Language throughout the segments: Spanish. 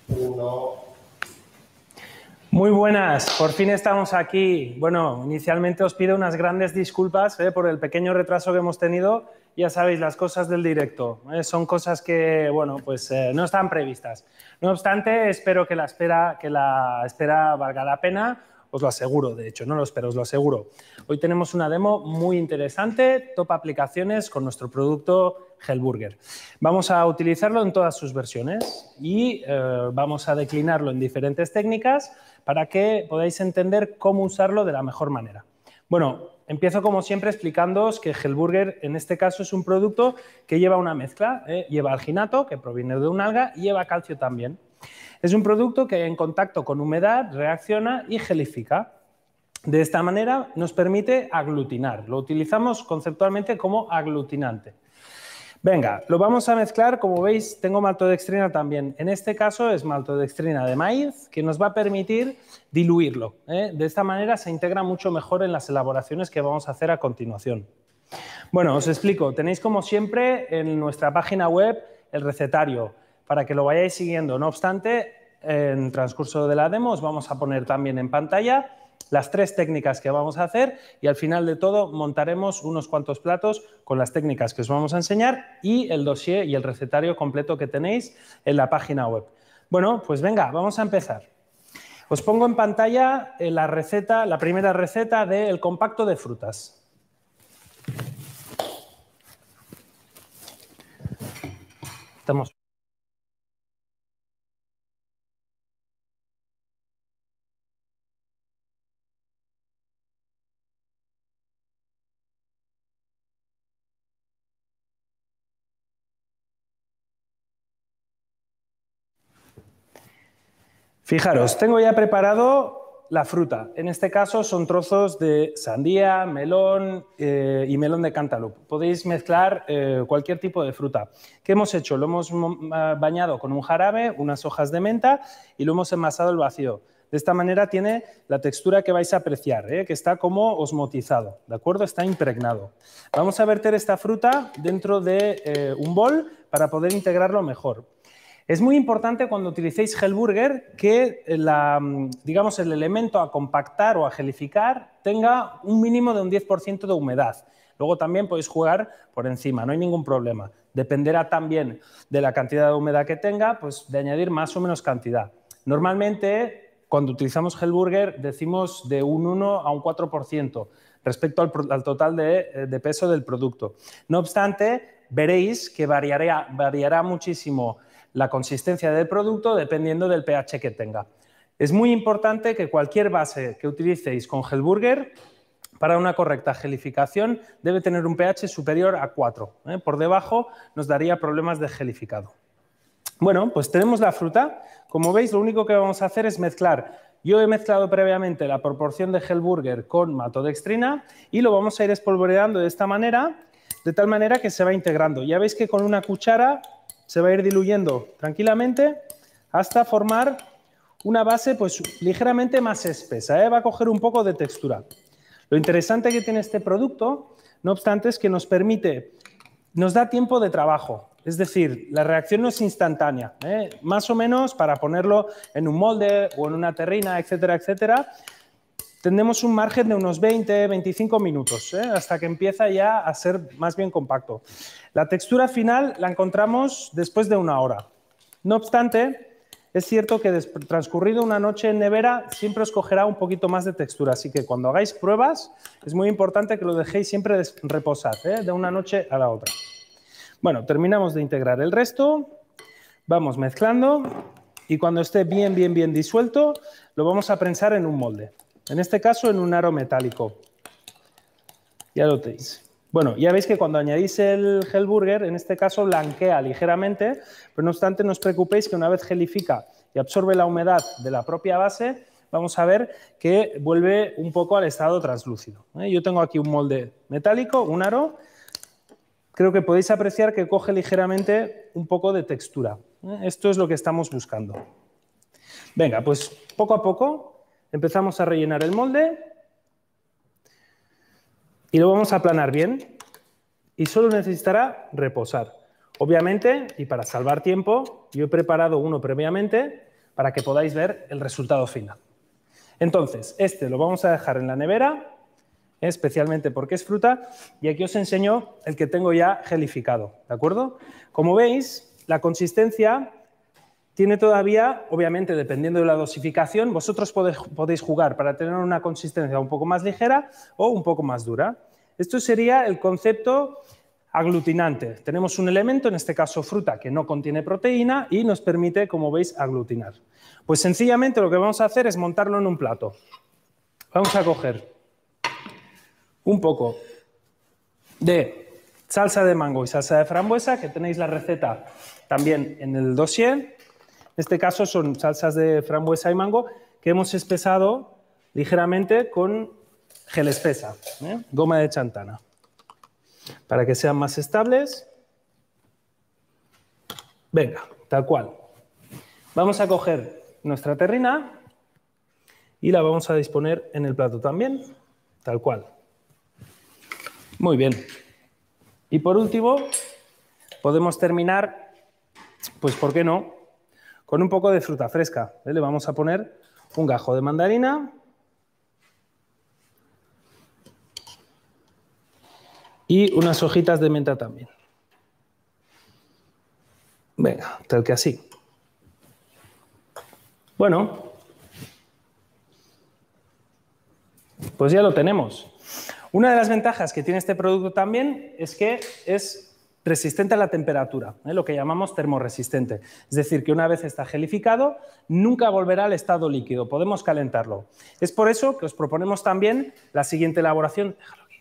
Uno. Muy buenas, por fin estamos aquí. Bueno, inicialmente os pido unas grandes disculpas por el pequeño retraso que hemos tenido. Ya sabéis, las cosas del directo son cosas que, bueno, pues no están previstas. No obstante, espero que la espera valga la pena. Os lo aseguro, de hecho, no lo espero, os lo aseguro. Hoy tenemos una demo muy interesante, top aplicaciones con nuestro producto Hellburger. Vamos a utilizarlo en todas sus versiones y vamos a declinarlo en diferentes técnicas para que podáis entender cómo usarlo de la mejor manera. Bueno, empiezo como siempre explicándoos que Hellburger en este caso es un producto que lleva una mezcla, lleva alginato, que proviene de un alga, y lleva calcio también. Es un producto que en contacto con humedad reacciona y gelifica. De esta manera nos permite aglutinar. Lo utilizamos conceptualmente como aglutinante. Venga, lo vamos a mezclar. Como veis, tengo maltodextrina también. En este caso es maltodextrina de maíz, que nos va a permitir diluirlo. De esta manera se integra mucho mejor en las elaboraciones que vamos a hacer a continuación. Bueno, os explico. Tenéis, como siempre, en nuestra página web el recetario para que lo vayáis siguiendo. No obstante, en el transcurso de la demo os vamos a poner también en pantalla las 3 técnicas que vamos a hacer y al final de todo montaremos unos cuantos platos con las técnicas que os vamos a enseñar y el dossier y el recetario completo que tenéis en la página web. Bueno, pues venga, vamos a empezar. Os pongo en pantalla la primera receta del compacto de frutas. Estamos. Fijaros, tengo ya preparado la fruta. En este caso son trozos de sandía, melón y melón de cantaloupe. Podéis mezclar cualquier tipo de fruta. ¿Qué hemos hecho? Lo hemos bañado con un jarabe, unas hojas de menta y lo hemos envasado al vacío. De esta manera tiene la textura que vais a apreciar, que está como osmotizado, ¿de acuerdo? Está impregnado. Vamos a verter esta fruta dentro de un bol para poder integrarlo mejor. Es muy importante cuando utilicéis Hellburger que digamos, el elemento a compactar o a gelificar tenga un mínimo de un 10% de humedad. Luego también podéis jugar por encima, no hay ningún problema. Dependerá también de la cantidad de humedad que tenga, pues de añadir más o menos cantidad. Normalmente, cuando utilizamos Hellburger, decimos de un 1 a un 4% respecto al total de peso del producto. No obstante, veréis que variará muchísimo la consistencia del producto dependiendo del pH que tenga. Es muy importante que cualquier base que utilicéis con Hellburger para una correcta gelificación debe tener un pH superior a 4. Por debajo nos daría problemas de gelificado. Bueno, pues tenemos la fruta. Como veis, lo único que vamos a hacer es mezclar. Yo he mezclado previamente la proporción de Hellburger con maltodextrina y lo vamos a ir espolvoreando de esta manera, de tal manera que se va integrando. Ya veis que con una cuchara se va a ir diluyendo tranquilamente hasta formar una base pues ligeramente más espesa, va a coger un poco de textura. Lo interesante que tiene este producto, no obstante, es que nos da tiempo de trabajo. Es decir, la reacción no es instantánea. Más o menos, para ponerlo en un molde o en una terrina, etcétera, etcétera, tendremos un margen de unos 20-25 minutos, hasta que empieza ya a ser más bien compacto. La textura final la encontramos después de 1 hora. No obstante, es cierto que transcurrido una noche en nevera siempre os cogerá un poquito más de textura, así que cuando hagáis pruebas es muy importante que lo dejéis siempre reposar, de una noche a la otra. Bueno, terminamos de integrar el resto, vamos mezclando y cuando esté bien disuelto lo vamos a prensar en un molde. En este caso, en un aro metálico. Ya lo tenéis. Bueno, ya veis que cuando añadís el Hellburger, en este caso blanquea ligeramente, pero no obstante no os preocupéis que una vez gelifica y absorbe la humedad de la propia base, vamos a ver que vuelve un poco al estado translúcido. Yo tengo aquí un molde metálico, un aro. Creo que podéis apreciar que coge ligeramente un poco de textura. Esto es lo que estamos buscando. Venga, pues poco a poco empezamos a rellenar el molde y lo vamos a aplanar bien y solo necesitará reposar. Obviamente, y para salvar tiempo, yo he preparado uno previamente para que podáis ver el resultado final. Entonces, este lo vamos a dejar en la nevera, especialmente porque es fruta, y aquí os enseño el que tengo ya gelificado, ¿de acuerdo? Como veis, la consistencia tiene todavía, obviamente, dependiendo de la dosificación, vosotros podéis jugar para tener una consistencia un poco más ligera o un poco más dura. Esto sería el concepto aglutinante. Tenemos un elemento, en este caso fruta, que no contiene proteína y nos permite, como veis, aglutinar. Pues sencillamente lo que vamos a hacer es montarlo en un plato. Vamos a coger un poco de salsa de mango y salsa de frambuesa, que tenéis la receta también en el dossier. En este caso son salsas de frambuesa y mango que hemos espesado ligeramente con gel espesa, goma de chantana, para que sean más estables. Venga, tal cual. Vamos a coger nuestra terrina y la vamos a disponer en el plato también, tal cual. Muy bien. Y por último, podemos terminar, pues ¿por qué no?, con un poco de fruta fresca. Le vamos a poner un gajo de mandarina y unas hojitas de menta también. Venga, tal que así. Bueno, pues ya lo tenemos. Una de las ventajas que tiene este producto también es que es resistente a la temperatura, lo que llamamos termorresistente. Es decir, que una vez está gelificado, nunca volverá al estado líquido, podemos calentarlo. Es por eso que os proponemos también la siguiente elaboración,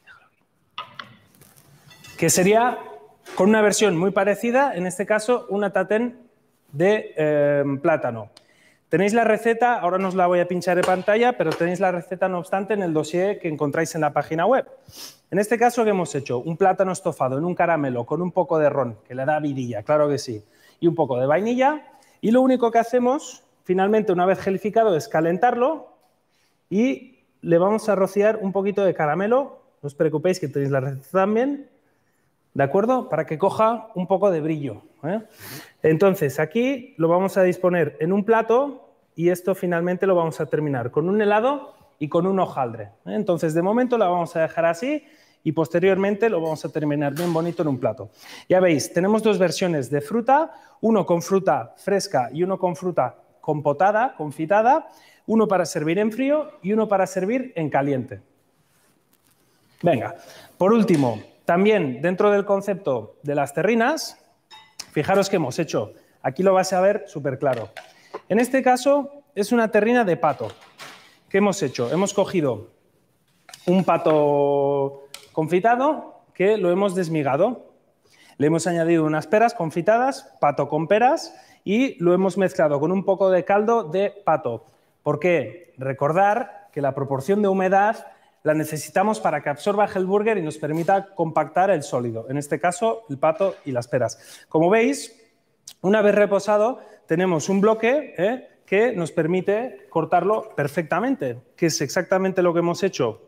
que sería con una versión muy parecida, en este caso una tatén de plátano. Tenéis la receta, ahora no os la voy a pinchar en pantalla, pero tenéis la receta, no obstante, en el dossier que encontráis en la página web. En este caso, ¿qué hemos hecho? Un plátano estofado en un caramelo con un poco de ron, que le da vidilla, claro que sí, y un poco de vainilla. Y lo único que hacemos, finalmente, una vez gelificado, es calentarlo y le vamos a rociar un poquito de caramelo. No os preocupéis que tenéis la receta también, ¿de acuerdo? Para que coja un poco de brillo. Entonces, aquí lo vamos a disponer en un plato y esto finalmente lo vamos a terminar con un helado y con un hojaldre. Entonces, de momento la vamos a dejar así y posteriormente lo vamos a terminar bien bonito en un plato. Ya veis, tenemos dos versiones de fruta, uno con fruta fresca y uno con fruta compotada, confitada, uno para servir en frío y uno para servir en caliente. Venga, por último, también dentro del concepto de las terrinas, fijaros que hemos hecho, aquí lo vais a ver súper claro. En este caso es una terrina de pato. ¿Qué hemos hecho? Hemos cogido un pato confitado que lo hemos desmigado. Le hemos añadido unas peras confitadas, pato con peras, y lo hemos mezclado con un poco de caldo de pato. ¿Por qué? Recordar que la proporción de humedad la necesitamos para que absorba el burger y nos permita compactar el sólido, en este caso el pato y las peras. Como veis, una vez reposado, tenemos un bloque que nos permite cortarlo perfectamente, que es exactamente lo que hemos hecho.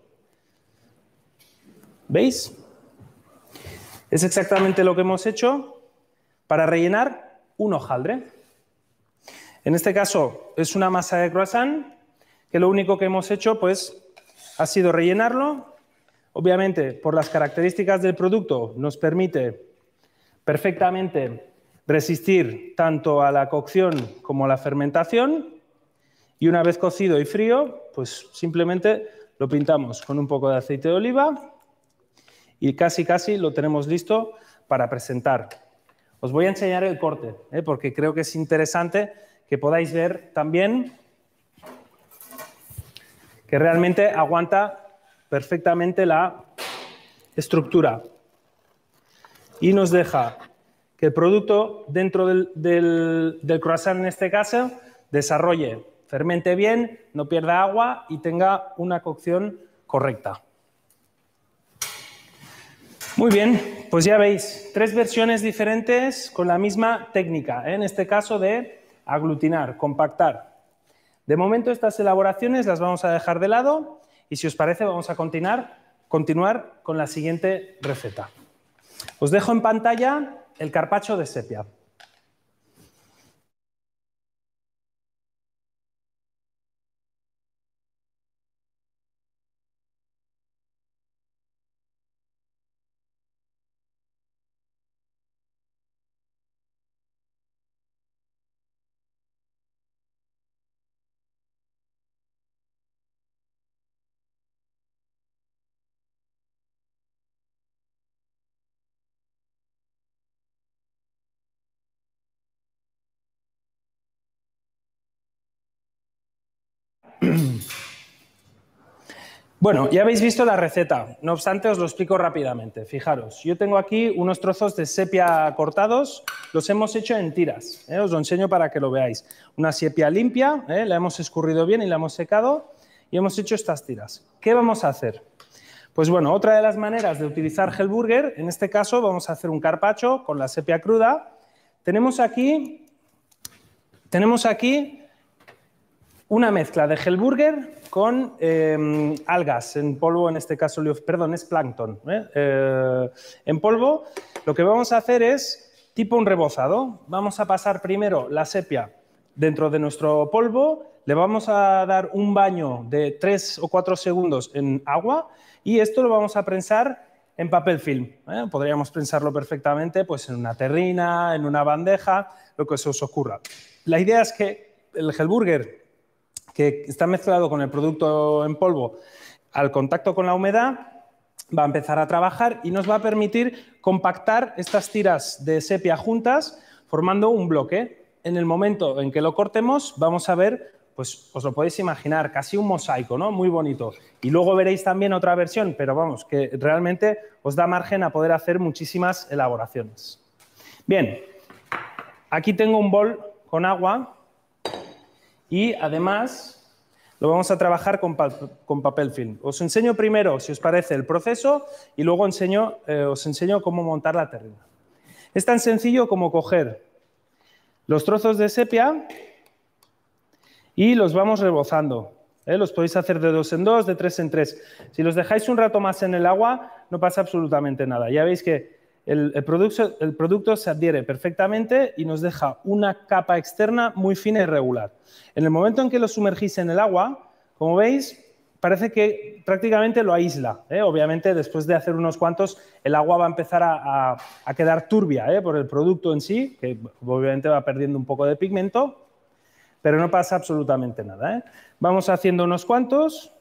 ¿Veis? Es exactamente lo que hemos hecho para rellenar un hojaldre. En este caso es una masa de croissant que lo único que hemos hecho pues ha sido rellenarlo. Obviamente, por las características del producto, nos permite perfectamente resistir tanto a la cocción como a la fermentación. Y una vez cocido y frío, pues simplemente lo pintamos con un poco de aceite de oliva y casi lo tenemos listo para presentar. Os voy a enseñar el corte, porque creo que es interesante que podáis ver también que realmente aguanta perfectamente la estructura y nos deja que el producto dentro del croissant, en este caso, desarrolle, fermente bien, no pierda agua y tenga una cocción correcta. Muy bien, pues ya veis, 3 versiones diferentes con la misma técnica, en este caso de aglutinar, compactar. De momento estas elaboraciones las vamos a dejar de lado y si os parece vamos a continuar con la siguiente receta. Os dejo en pantalla el carpaccio de sepia. Bueno, ya habéis visto la receta, no obstante os lo explico rápidamente. Fijaros, yo tengo aquí unos trozos de sepia cortados, los hemos hecho en tiras, os lo enseño para que lo veáis. Una sepia limpia, la hemos escurrido bien y la hemos secado y hemos hecho estas tiras. ¿Qué vamos a hacer? Pues bueno, otra de las maneras de utilizar Hellburger, en este caso vamos a hacer un carpaccio con la sepia cruda. Tenemos aquí una mezcla de Hellburger con algas en polvo, en este caso, perdón, es plancton. En polvo, lo que vamos a hacer es tipo un rebozado. Vamos a pasar primero la sepia dentro de nuestro polvo, le vamos a dar un baño de 3 o 4 segundos en agua y esto lo vamos a prensar en papel film. Podríamos prensarlo perfectamente pues, en una terrina, en una bandeja, lo que se os ocurra. La idea es que el Hellburger, que está mezclado con el producto en polvo, al contacto con la humedad, va a empezar a trabajar y nos va a permitir compactar estas tiras de sepia juntas formando un bloque. En el momento en que lo cortemos vamos a ver, pues os lo podéis imaginar, casi un mosaico, ¿no? Muy bonito. Y luego veréis también otra versión, pero vamos, que realmente os da margen a poder hacer muchísimas elaboraciones. Bien, aquí tengo un bol con agua y además lo vamos a trabajar con papel film. Os enseño primero, si os parece, el proceso y luego os enseño cómo montar la terrina. Es tan sencillo como coger los trozos de sepia y los vamos rebozando. Los podéis hacer de 2 en 2, de 3 en 3. Si los dejáis un rato más en el agua, no pasa absolutamente nada. Ya veis que el producto se adhiere perfectamente y nos deja una capa externa muy fina y regular. En el momento en que lo sumergís en el agua, como veis, parece que prácticamente lo aísla. Obviamente, después de hacer unos cuantos, el agua va a empezar a quedar turbia por el producto en sí, que obviamente va perdiendo un poco de pigmento, pero no pasa absolutamente nada. Vamos haciendo unos cuantos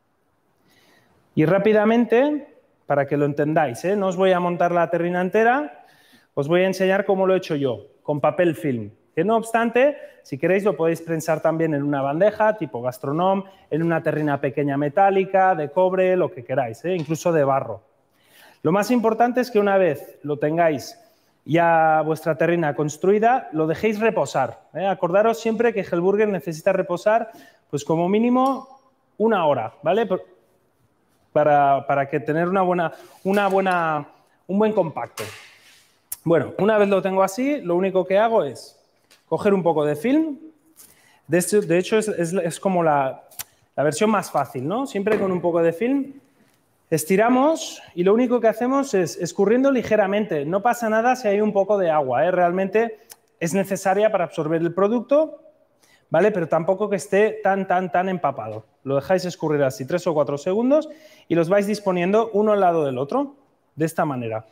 y rápidamente, para que lo entendáis, no os voy a montar la terrina entera, os voy a enseñar cómo lo he hecho yo, con papel film. Que no obstante, si queréis lo podéis prensar también en una bandeja, tipo Gastronom, en una terrina pequeña metálica, de cobre, lo que queráis, incluso de barro. Lo más importante es que una vez lo tengáis ya vuestra terrina construida, lo dejéis reposar. Acordaros siempre que Hellburger necesita reposar pues como mínimo 1 hora, ¿vale? Para que tener un buen compacto. Bueno, una vez lo tengo así, lo único que hago es coger un poco de film. De hecho, es como la versión más fácil, ¿no? Siempre con un poco de film. Estiramos y lo único que hacemos es escurriendo ligeramente. No pasa nada si hay un poco de agua, realmente es necesaria para absorber el producto, ¿vale? Pero tampoco que esté tan empapado. Lo dejáis escurrir así 3 o 4 segundos y los vais disponiendo uno al lado del otro, de esta manera.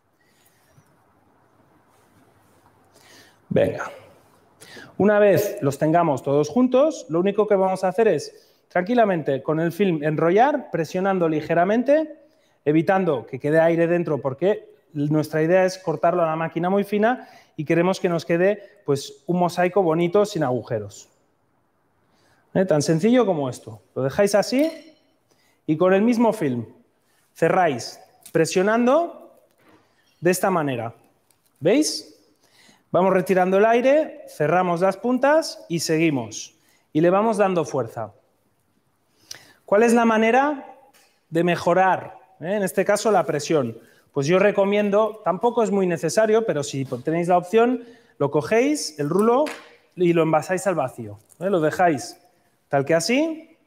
Venga. Una vez los tengamos todos juntos, lo único que vamos a hacer es tranquilamente con el film enrollar, presionando ligeramente, evitando que quede aire dentro porque nuestra idea es cortarlo a la máquina muy fina y queremos que nos quede pues, un mosaico bonito sin agujeros. Tan sencillo como esto. Lo dejáis así y con el mismo film cerráis presionando de esta manera. ¿Veis? Vamos retirando el aire, cerramos las puntas y seguimos. Y le vamos dando fuerza. ¿Cuál es la manera de mejorar, en este caso, la presión? Pues yo recomiendo, tampoco es muy necesario, pero si tenéis la opción, lo cogéis, el rulo, y lo envasáis al vacío. Lo dejáis tal que así,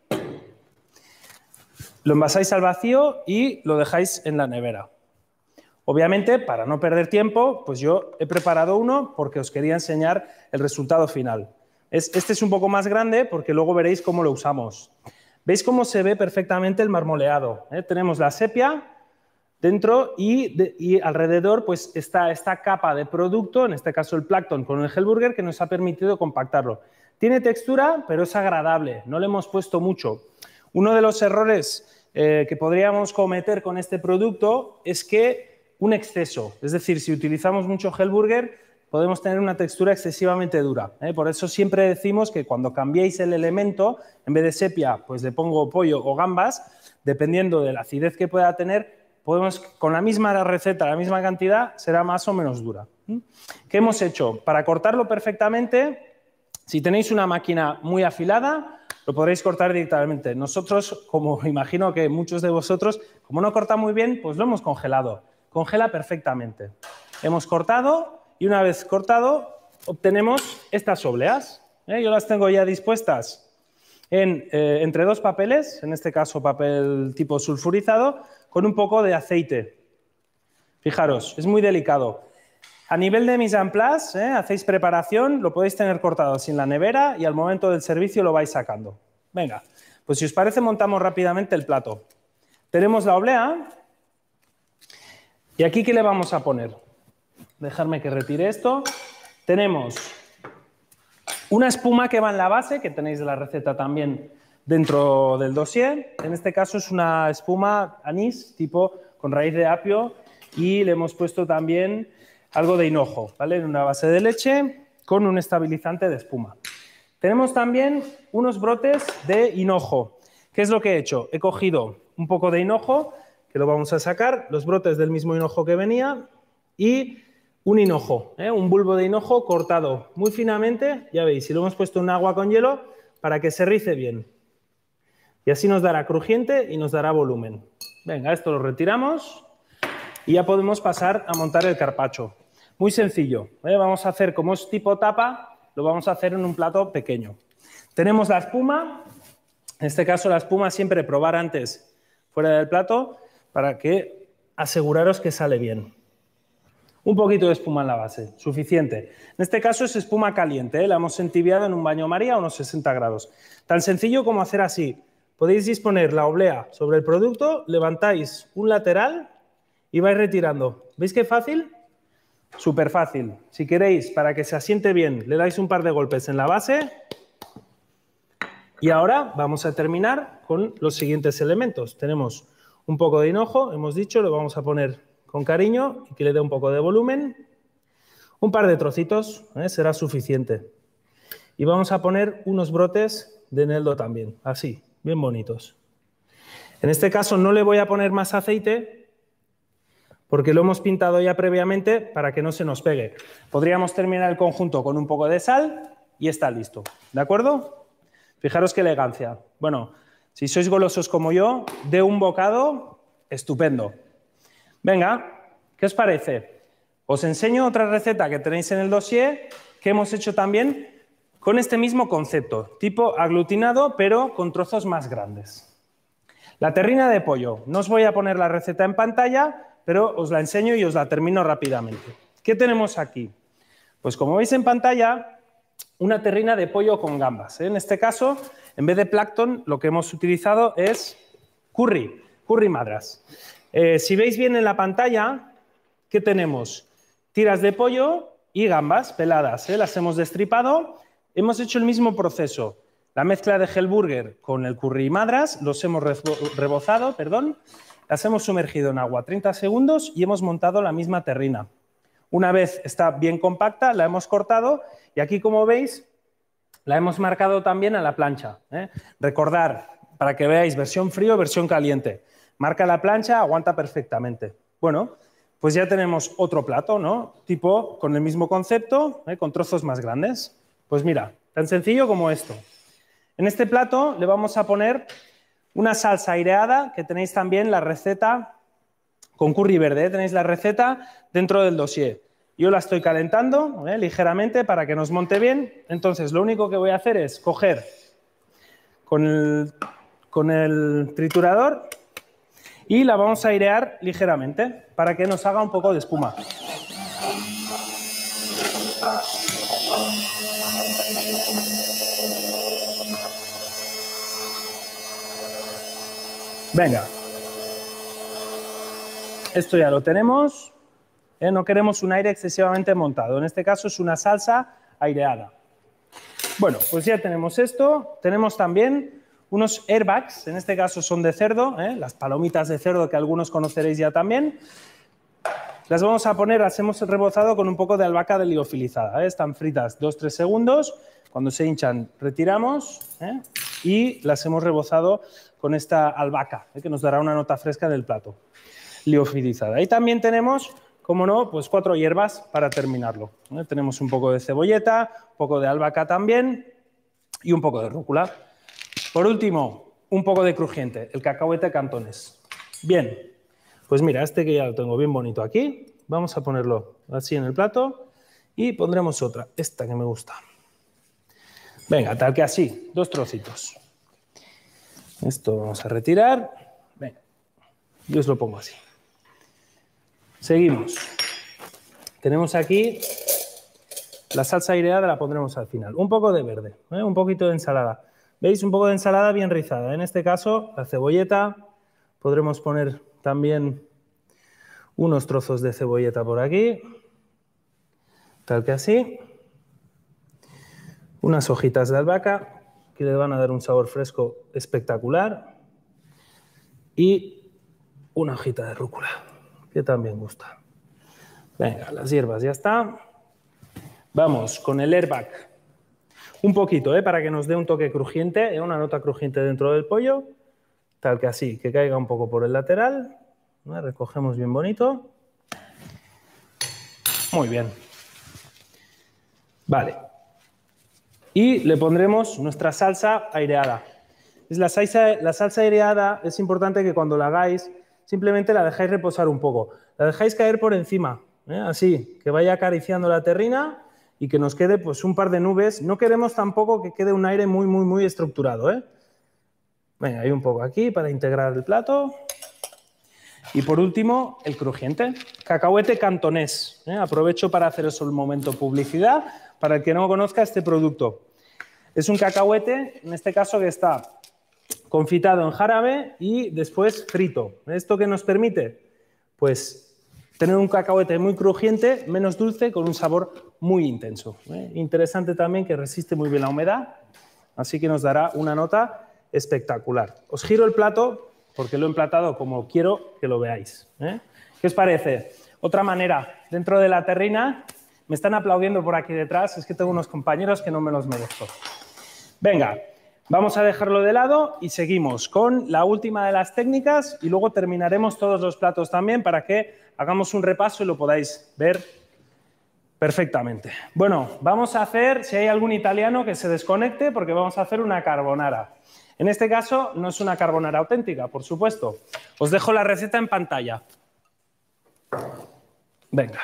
lo envasáis al vacío y lo dejáis en la nevera. Obviamente, para no perder tiempo, pues yo he preparado uno porque os quería enseñar el resultado final. Este es un poco más grande porque luego veréis cómo lo usamos. ¿Veis cómo se ve perfectamente el marmoleado? Tenemos la sepia dentro y alrededor pues, está esta capa de producto, en este caso el plancton con el Hellburger, que nos ha permitido compactarlo. Tiene textura, pero es agradable, no le hemos puesto mucho. Uno de los errores que podríamos cometer con este producto es que un exceso, es decir, si utilizamos mucho Hellburger, podemos tener una textura excesivamente dura. Por eso siempre decimos que cuando cambiéis el elemento, en vez de sepia, pues le pongo pollo o gambas, dependiendo de la acidez que pueda tener, podemos, con la misma receta, la misma cantidad, será más o menos dura. ¿Qué hemos hecho? Para cortarlo perfectamente, si tenéis una máquina muy afilada, lo podréis cortar directamente. Nosotros, como imagino que muchos de vosotros, como no corta muy bien, pues lo hemos congelado. Congela perfectamente. Hemos cortado y una vez cortado obtenemos estas obleas. Yo las tengo ya dispuestas entre dos papeles, en este caso papel tipo sulfurizado, con un poco de aceite. Fijaros, es muy delicado. A nivel de mise en place, hacéis preparación, lo podéis tener cortado sin la nevera y al momento del servicio lo vais sacando. Venga, pues si os parece montamos rápidamente el plato. Tenemos la oblea y aquí ¿qué le vamos a poner? Dejadme que retire esto. Tenemos una espuma que va en la base, que tenéis la receta también dentro del dossier. En este caso es una espuma anís, tipo con raíz de apio, y le hemos puesto también algo de hinojo, ¿vale? En una base de leche con un estabilizante de espuma. Tenemos también unos brotes de hinojo. ¿Qué es lo que he hecho? He cogido un poco de hinojo, que lo vamos a sacar, los brotes del mismo hinojo que venía, y un hinojo, un bulbo de hinojo cortado muy finamente, ya veis, y lo hemos puesto en agua con hielo para que se rice bien. Y así nos dará crujiente y nos dará volumen. Venga, esto lo retiramos y ya podemos pasar a montar el carpaccio. Muy sencillo, vamos a hacer, como es tipo tapa, lo vamos a hacer en un plato pequeño. Tenemos la espuma, en este caso la espuma siempre probar antes fuera del plato para que aseguraros que sale bien. Un poquito de espuma en la base, suficiente. En este caso es espuma caliente, la hemos entibiado en un baño María a unos 60 grados. Tan sencillo como hacer así. Podéis disponer la oblea sobre el producto, levantáis un lateral y vais retirando. ¿Veis qué fácil? Súper fácil. Si queréis, para que se asiente bien, le dais un par de golpes en la base. Y ahora vamos a terminar con los siguientes elementos. Tenemos un poco de hinojo, hemos dicho, lo vamos a poner con cariño y que le dé un poco de volumen. Un par de trocitos, será suficiente. Y vamos a poner unos brotes de eneldo también, así, bien bonitos. En este caso no le voy a poner más aceite porque lo hemos pintado ya previamente para que no se nos pegue. Podríamos terminar el conjunto con un poco de sal y está listo. ¿De acuerdo? Fijaros qué elegancia. Bueno, si sois golosos como yo, de un bocado, estupendo. Venga, ¿qué os parece? Os enseño otra receta que tenéis en el dossier que hemos hecho también con este mismo concepto, tipo aglutinado, pero con trozos más grandes. La terrina de pollo. No os voy a poner la receta en pantalla, pero os la enseño y os la termino rápidamente. ¿Qué tenemos aquí? Pues como veis en pantalla, una terrina de pollo con gambas. En este caso, en vez de plancton, lo que hemos utilizado es curry madras. Si veis bien en la pantalla, ¿qué tenemos? Tiras de pollo y gambas peladas. Las hemos destripado. Hemos hecho el mismo proceso. La mezcla de Hellburger con el curry madras, los hemos rebozado, las hemos sumergido en agua 30 segundos y hemos montado la misma terrina. Una vez está bien compacta, la hemos cortado y aquí, como veis, la hemos marcado también a la plancha. Recordar, para que veáis, versión frío, versión caliente. Marca la plancha, aguanta perfectamente. Bueno, pues ya tenemos otro plato, ¿no? Tipo con el mismo concepto, con trozos más grandes. Pues mira, tan sencillo como esto. En este plato le vamos a poner una salsa aireada, que tenéis también la receta con curry verde, tenéis la receta dentro del dossier. Yo la estoy calentando ligeramente para que nos monte bien. Entonces, lo único que voy a hacer es coger con el triturador y la vamos a airear ligeramente para que nos haga un poco de espuma. Venga, esto ya lo tenemos. No queremos un aire excesivamente montado. En este caso es una salsa aireada. Bueno, pues ya tenemos esto. Tenemos también unos airbags, en este caso son de cerdo, las palomitas de cerdo que algunos conoceréis ya también. las vamos a poner, las hemos rebozado con un poco de albahaca liofilizada. Están fritas 2-3 segundos. Cuando se hinchan, retiramos y las hemos rebozado con esta albahaca, que nos dará una nota fresca del plato, liofilizada. Ahí también tenemos, como no, pues 4 hierbas para terminarlo. Tenemos un poco de cebolleta, un poco de albahaca también y un poco de rúcula. Por último, un poco de crujiente, el cacahuete cantonés. Bien, pues mira, este que ya lo tengo bien bonito aquí, vamos a ponerlo así en el plato y pondremos otra, esta que me gusta. Venga, tal que así, 2 trocitos. Esto vamos a retirar. Venga, yo os lo pongo así. Seguimos. Tenemos aquí la salsa aireada, la pondremos al final. Un poco de verde, un poquito de ensalada. ¿Veis? Un poco de ensalada bien rizada. En este caso, la cebolleta. Podremos poner también unos trozos de cebolleta por aquí. Tal que así. Unas hojitas de albahaca que le van a dar un sabor fresco espectacular. Y una hojita de rúcula, que también gusta. Venga, las hierbas ya está. Vamos con el airbag. Un poquito, para que nos dé un toque crujiente, una nota crujiente dentro del pollo. Tal que así, que caiga un poco por el lateral. Recogemos bien bonito. Muy bien. Vale. Y le pondremos nuestra salsa aireada. La salsa aireada es importante que cuando la hagáis, simplemente la dejáis reposar un poco. La dejáis caer por encima, así, que vaya acariciando la terrina y que nos quede pues, un par de nubes. No queremos tampoco que quede un aire muy, muy, muy estructurado. Venga, hay un poco aquí para integrar el plato. Y por último, el crujiente. Cacahuete cantonés. Aprovecho para haceros un momento publicidad para el que no conozca este producto. Es un cacahuete, en este caso, que está confitado en jarabe y después frito. ¿Esto qué nos permite? Pues tener un cacahuete muy crujiente, menos dulce, con un sabor muy intenso. Interesante también que resiste muy bien la humedad, así que nos dará una nota espectacular. Os giro el plato porque lo he emplatado como quiero que lo veáis. ¿Qué os parece? Otra manera, dentro de la terrina, me están aplaudiendo por aquí detrás, es que tengo unos compañeros que no me los merezco. Venga, vamos a dejarlo de lado y seguimos con la última de las técnicas y luego terminaremos todos los platos también para que hagamos un repaso y lo podáis ver perfectamente. Bueno, vamos a hacer, si hay algún italiano que se desconecte, porque vamos a hacer una carbonara. En este caso no es una carbonara auténtica, por supuesto. Os dejo la receta en pantalla. Venga.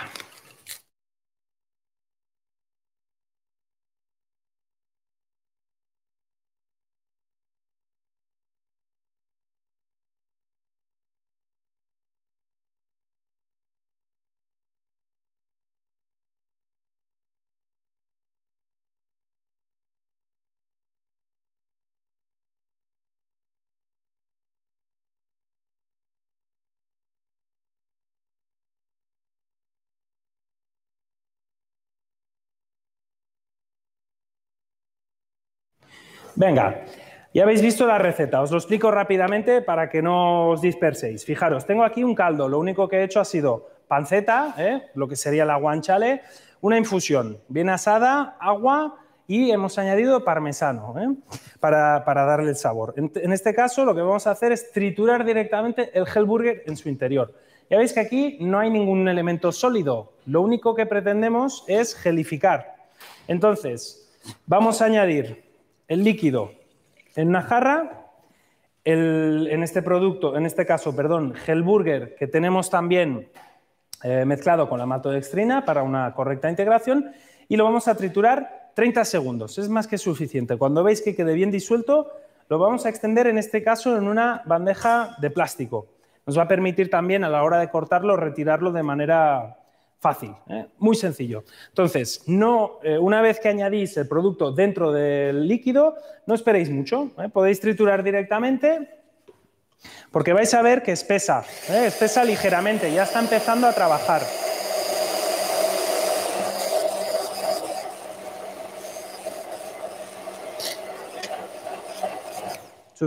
Venga, ya habéis visto la receta, os lo explico rápidamente para que no os disperséis. Fijaros, tengo aquí un caldo, lo único que he hecho ha sido panceta, lo que sería la guanciale, una infusión bien asada, agua y hemos añadido parmesano para darle el sabor. En este caso lo que vamos a hacer es triturar directamente el Hellburger en su interior. Ya veis que aquí no hay ningún elemento sólido, lo único que pretendemos es gelificar. Entonces, vamos a añadir el líquido en una jarra, en este caso, Hellburger, que tenemos también mezclado con la maltodextrina para una correcta integración, y lo vamos a triturar 30 segundos, es más que suficiente. Cuando veis que quede bien disuelto, lo vamos a extender en este caso en una bandeja de plástico. Nos va a permitir también a la hora de cortarlo, retirarlo de manera fácil, muy sencillo. Entonces, una vez que añadís el producto dentro del líquido, no esperéis mucho, podéis triturar directamente porque vais a ver que espesa ligeramente, ya está empezando a trabajar.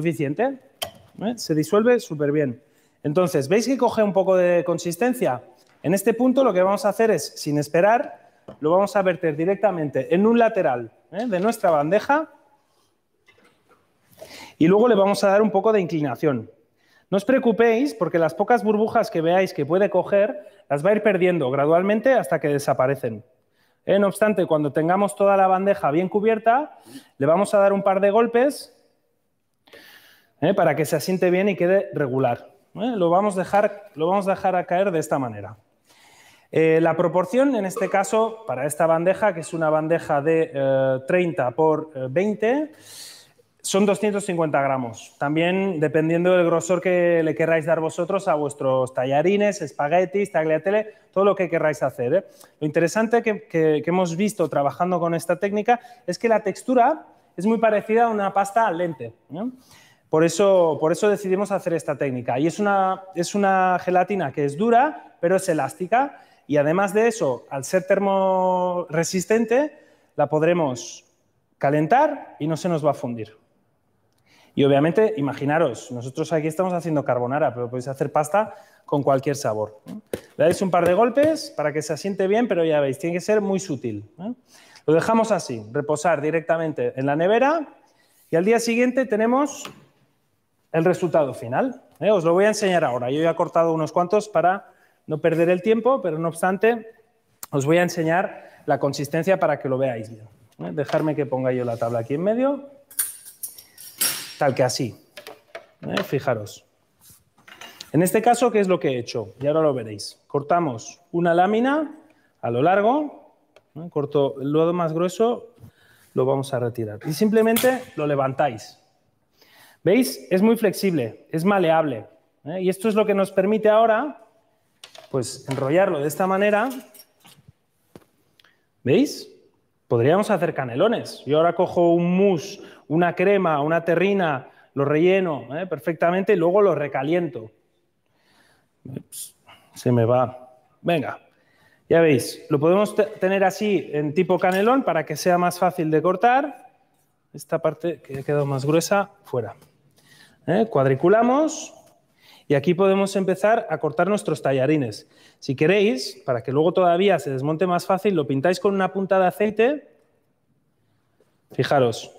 ¿Suficiente? Se disuelve súper bien. Entonces, ¿veis que coge un poco de consistencia? En este punto lo que vamos a hacer es, sin esperar, lo vamos a verter directamente en un lateral de nuestra bandeja y luego le vamos a dar un poco de inclinación. No os preocupéis porque las pocas burbujas que veáis que puede coger las va a ir perdiendo gradualmente hasta que desaparecen. No obstante, cuando tengamos toda la bandeja bien cubierta, le vamos a dar un par de golpes para que se asiente bien y quede regular. Lo vamos a dejar a caer de esta manera. La proporción, en este caso, para esta bandeja, que es una bandeja de 30 por 20, son 250 gramos. También dependiendo del grosor que le queráis dar vosotros a vuestros tallarines, espaguetis, tagliatelle, todo lo que queráis hacer. Lo interesante que hemos visto trabajando con esta técnica es que la textura es muy parecida a una pasta al dente. Por eso decidimos hacer esta técnica. Y es una gelatina que es dura, pero es elástica. Y además de eso, al ser termoresistente, la podremos calentar y no se nos va a fundir. Y obviamente, imaginaros, nosotros aquí estamos haciendo carbonara, pero podéis hacer pasta con cualquier sabor. Le dais un par de golpes para que se asiente bien, pero ya veis, tiene que ser muy sutil. Lo dejamos así, reposar directamente en la nevera y al día siguiente tenemos el resultado final. Os lo voy a enseñar ahora. Yo ya he cortado unos cuantos para no perder el tiempo, pero no obstante, os voy a enseñar la consistencia para que lo veáis bien. Dejarme que ponga yo la tabla aquí en medio. Tal que así. Fijaros. En este caso, ¿qué es lo que he hecho? Y ahora lo veréis. Cortamos una lámina a lo largo. Corto el lado más grueso, lo vamos a retirar. Y simplemente lo levantáis. ¿Veis? Es muy flexible, es maleable. Y esto es lo que nos permite ahora, pues, enrollarlo de esta manera. ¿Veis? Podríamos hacer canelones. Yo ahora cojo un mousse, una crema, una terrina, lo relleno perfectamente y luego lo recaliento. Se me va. Venga, ya veis, lo podemos tener así en tipo canelón para que sea más fácil de cortar. Esta parte que ha quedado más gruesa, fuera. Cuadriculamos y aquí podemos empezar a cortar nuestros tallarines. Si queréis, para que luego todavía se desmonte más fácil, lo pintáis con una punta de aceite. Fijaros.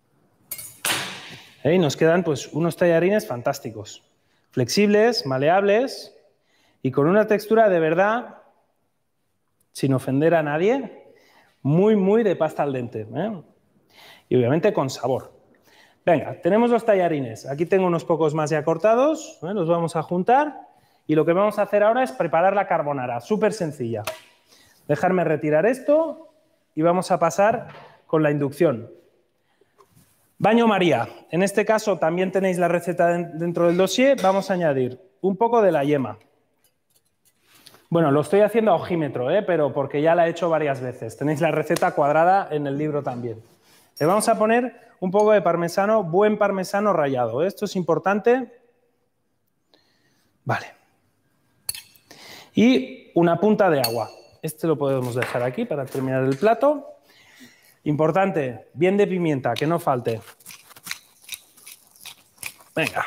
Y nos quedan pues unos tallarines fantásticos. Flexibles, maleables y con una textura de verdad, sin ofender a nadie, muy, muy de pasta al dente. Y obviamente con sabor. Venga, tenemos los tallarines. Aquí tengo unos pocos más ya cortados. Los vamos a juntar. Y lo que vamos a hacer ahora es preparar la carbonara. Súper sencilla. Dejarme retirar esto y vamos a pasar con la inducción. Baño María. En este caso también tenéis la receta dentro del dossier. Vamos a añadir un poco de la yema. Bueno, lo estoy haciendo a ojímetro, pero porque ya la he hecho varias veces. Tenéis la receta cuadrada en el libro también. Le vamos a poner un poco de parmesano, buen parmesano rallado. Esto es importante. Vale. Y una punta de agua. Este lo podemos dejar aquí para terminar el plato. Importante, bien de pimienta, que no falte. Venga.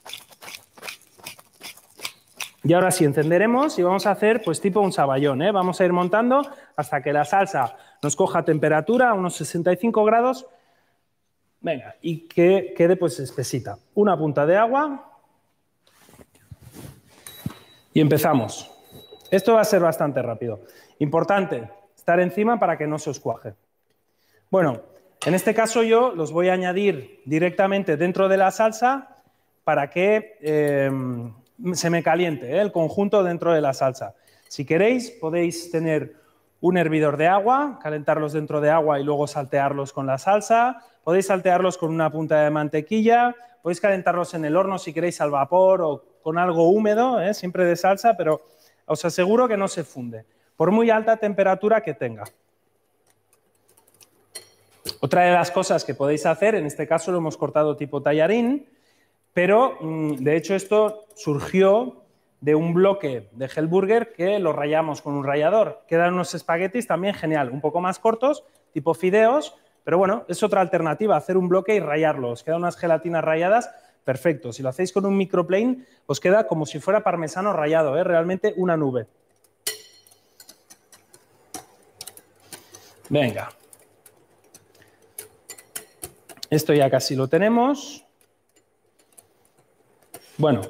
Y ahora sí, encenderemos y vamos a hacer pues tipo un saballón. Vamos a ir montando hasta que la salsa nos coja temperatura, a unos 65 grados. Venga, y que quede pues espesita. Una punta de agua. Y empezamos. Esto va a ser bastante rápido. Importante, estar encima para que no se os cuaje. Bueno, en este caso yo los voy a añadir directamente dentro de la salsa para que se me caliente el conjunto dentro de la salsa. Si queréis, podéis tener un hervidor de agua, calentarlos dentro de agua y luego saltearlos con la salsa. Podéis saltearlos con una punta de mantequilla. Podéis calentarlos en el horno si queréis al vapor o con algo húmedo, siempre de salsa, pero os aseguro que no se funde, por muy alta temperatura que tenga. Otra de las cosas que podéis hacer, en este caso lo hemos cortado tipo tallarín, pero de hecho esto surgió de un bloque de Hellburger que lo rallamos con un rallador. Quedan unos espaguetis también genial, un poco más cortos, tipo fideos, pero bueno, es otra alternativa, hacer un bloque y rallarlos. Quedan unas gelatinas ralladas, perfecto. Si lo hacéis con un microplane, os queda como si fuera parmesano rallado, realmente una nube. Venga. Esto ya casi lo tenemos. Bueno.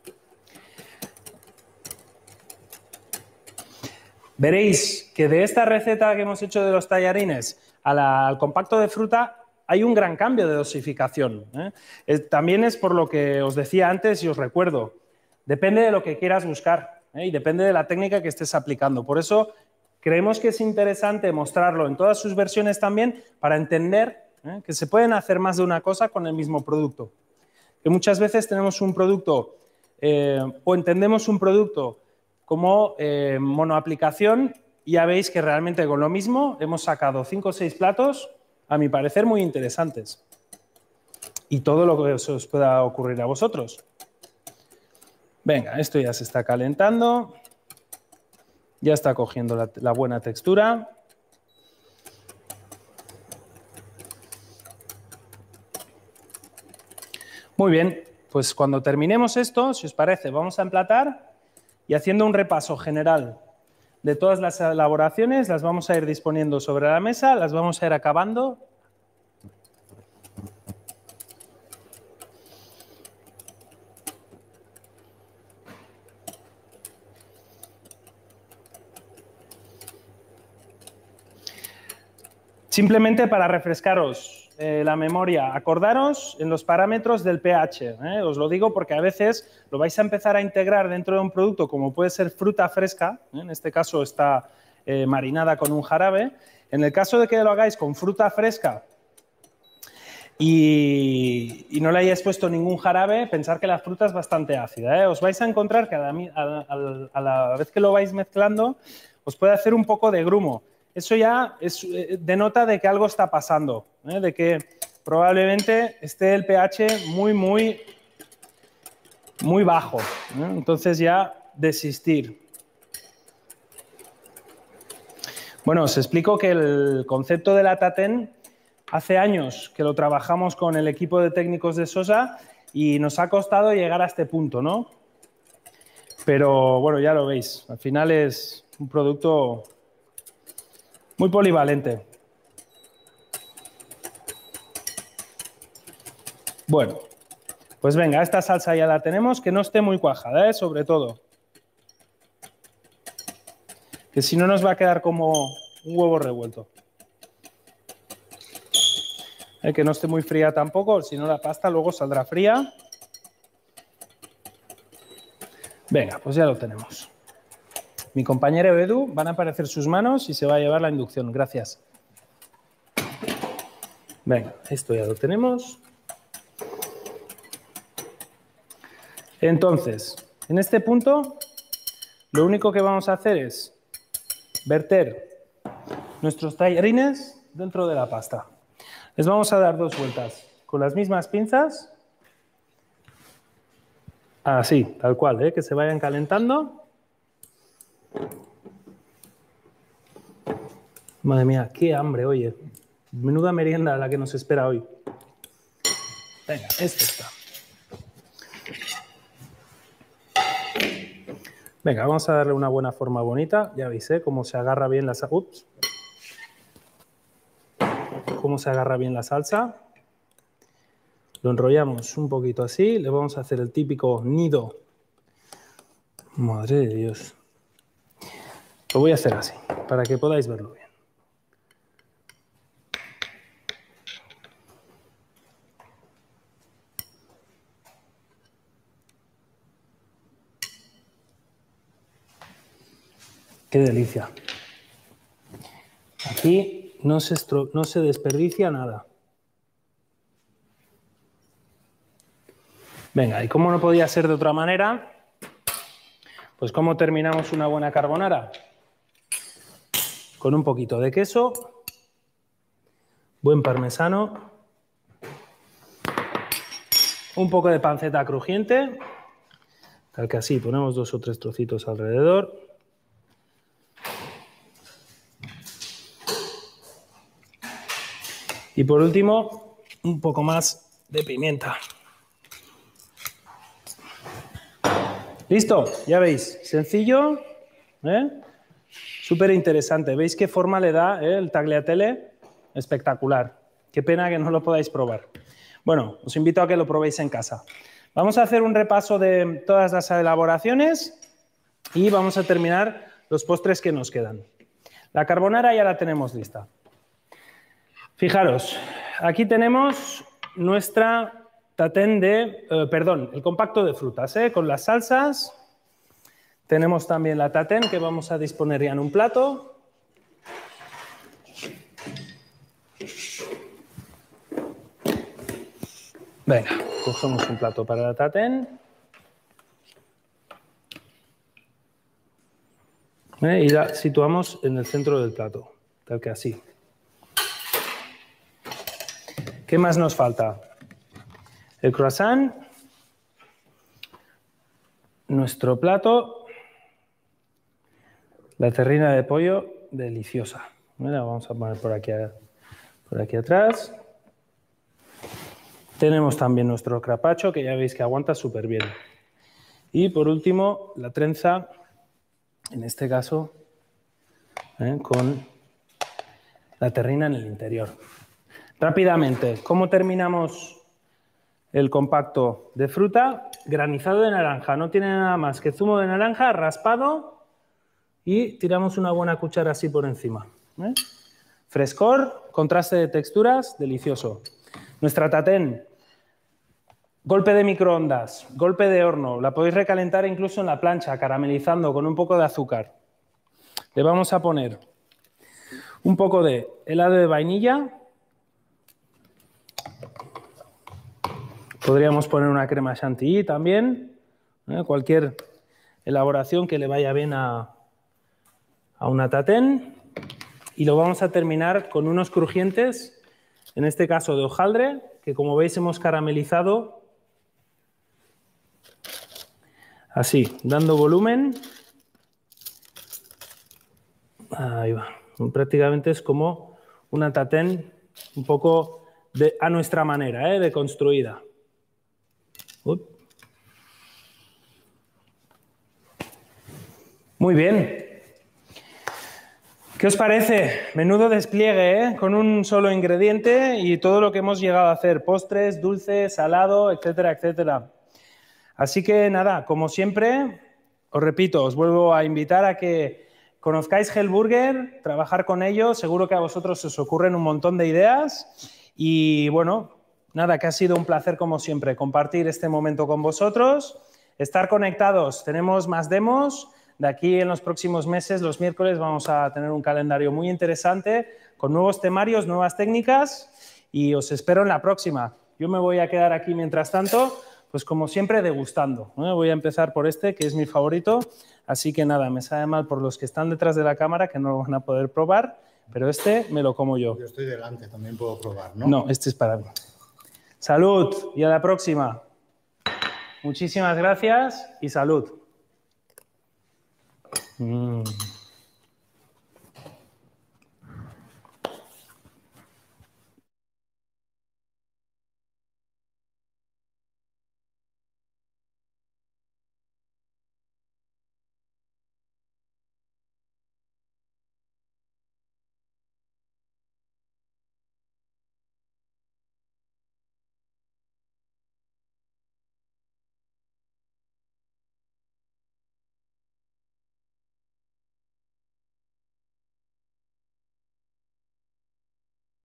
Veréis que de esta receta que hemos hecho de los tallarines al compacto de fruta hay un gran cambio de dosificación. También es por lo que os decía antes y os recuerdo. Depende de lo que quieras buscar y depende de la técnica que estés aplicando. Por eso creemos que es interesante mostrarlo en todas sus versiones también para entender que se pueden hacer más de una cosa con el mismo producto. Que muchas veces tenemos un producto o entendemos un producto como monoaplicación y ya veis que realmente con lo mismo hemos sacado 5 o 6 platos, a mi parecer, muy interesantes. Y todo lo que os pueda ocurrir a vosotros. Venga, esto ya se está calentando. Ya está cogiendo la buena textura. Muy bien, pues cuando terminemos esto, si os parece, vamos a emplatar y haciendo un repaso general de todas las elaboraciones, las vamos a ir disponiendo sobre la mesa, las vamos a ir acabando. Simplemente para refrescaros la memoria, acordaros en los parámetros del pH. Os lo digo porque a veces lo vais a empezar a integrar dentro de un producto como puede ser fruta fresca, en este caso está marinada con un jarabe. En el caso de que lo hagáis con fruta fresca y no le hayáis puesto ningún jarabe, pensar que la fruta es bastante ácida. Os vais a encontrar que a la vez que lo vais mezclando os puede hacer un poco de grumo. Eso ya denota de que algo está pasando, de que probablemente esté el pH muy bajo. Entonces ya desistir. Bueno, os explico que el concepto de la Taten hace años que lo trabajamos con el equipo de técnicos de Sosa y nos ha costado llegar a este punto, ¿no? Pero bueno, ya lo veis, al final es un producto muy polivalente. Bueno, pues venga, esta salsa ya la tenemos, que no esté muy cuajada, sobre todo. Que si no nos va a quedar como un huevo revuelto. Que no esté muy fría tampoco, si no la pasta luego saldrá fría. Venga, pues ya lo tenemos. Mi compañero Edu, van a aparecer sus manos y se va a llevar la inducción. Gracias. Venga, esto ya lo tenemos. Entonces, en este punto, lo único que vamos a hacer es verter nuestros tallarines dentro de la pasta. Les vamos a dar 2 vueltas con las mismas pinzas. Así, tal cual, que se vayan calentando. Madre mía, qué hambre, oye. Menuda merienda la que nos espera hoy. Venga, esto está. Venga, vamos a darle una buena forma bonita. Ya veis, cómo se agarra bien la salsa. Ups. Cómo se agarra bien la salsa. Lo enrollamos un poquito así. Le vamos a hacer el típico nido. Madre de Dios. Lo voy a hacer así, para que podáis verlo bien. ¡Qué delicia! Aquí no se desperdicia nada. Venga, ¿y cómo no podía ser de otra manera? Pues ¿cómo terminamos una buena carbonara? Con un poquito de queso, buen parmesano, un poco de panceta crujiente, tal que así ponemos 2 o 3 trocitos alrededor. Y por último, un poco más de pimienta. ¿Listo? Ya veis, sencillo, Súper interesante. ¿Veis qué forma le da el tagliatelle? Espectacular. Qué pena que no lo podáis probar. Bueno, os invito a que lo probéis en casa. Vamos a hacer un repaso de todas las elaboraciones y vamos a terminar los postres que nos quedan. La carbonara ya la tenemos lista. Fijaros, aquí tenemos nuestra tatén de, el compacto de frutas, con las salsas. Tenemos también la tatén que vamos a disponer ya en un plato. Venga, cogemos un plato para la tatén. Y la situamos en el centro del plato, tal que así. ¿Qué más nos falta? El croissant, nuestro plato, la terrina de pollo deliciosa. La vamos a poner por aquí atrás. Tenemos también nuestro carpaccio, que ya veis que aguanta súper bien. Y por último, la trenza, en este caso, con la terrina en el interior. Rápidamente, ¿cómo terminamos el compacto de fruta? Granizado de naranja, no tiene nada más que zumo de naranja raspado y tiramos una buena cuchara así por encima. Frescor, contraste de texturas, delicioso. Nuestra tatén, golpe de microondas, golpe de horno, la podéis recalentar incluso en la plancha, caramelizando con un poco de azúcar. Le vamos a poner un poco de helado de vainilla. Podríamos poner una crema chantilly también, cualquier elaboración que le vaya bien a una tatén. Y lo vamos a terminar con unos crujientes, en este caso de hojaldre, que como veis hemos caramelizado así, dando volumen. Ahí va. Prácticamente es como una tatén un poco a nuestra manera, de construida. Muy bien. ¿Qué os parece? Menudo despliegue, con un solo ingrediente y todo lo que hemos llegado a hacer. Postres, dulces, salado, etcétera, etcétera. Así que nada, como siempre, os repito, os vuelvo a invitar a que conozcáis Hellburger, trabajar con ellos, seguro que a vosotros os ocurren un montón de ideas y bueno, nada, que ha sido un placer como siempre compartir este momento con vosotros, estar conectados, tenemos más demos, de aquí en los próximos meses, los miércoles, vamos a tener un calendario muy interesante con nuevos temarios, nuevas técnicas y os espero en la próxima. Yo me voy a quedar aquí mientras tanto, pues como siempre degustando. Voy a empezar por este, que es mi favorito, así que nada, me sabe mal por los que están detrás de la cámara que no lo van a poder probar, pero este me lo como yo. Yo estoy delante, también puedo probar, ¿no? No, este es para mí. Salud y a la próxima. Muchísimas gracias y salud.